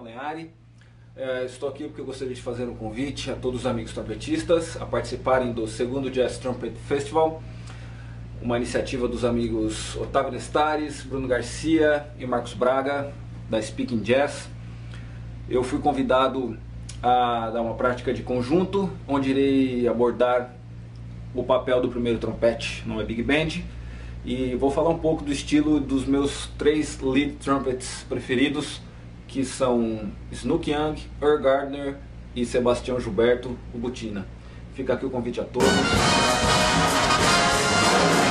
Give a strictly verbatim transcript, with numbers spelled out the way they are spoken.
Leari. É, estou aqui porque eu gostaria de fazer um convite a todos os amigos trompetistas a participarem do segundo Jazz Trumpet Festival, uma iniciativa dos amigos Otávio Lestares, Bruno Garcia e Marcos Braga, da Speaking Jazz. Eu fui convidado a dar uma prática de conjunto, onde irei abordar o papel do primeiro trompete numa Big Band, e vou falar um pouco do estilo dos meus três lead trumpets preferidos, que são Snook Young, Earl Gardner e Sebastião Gilberto, o Butina. Fica aqui o convite a todos.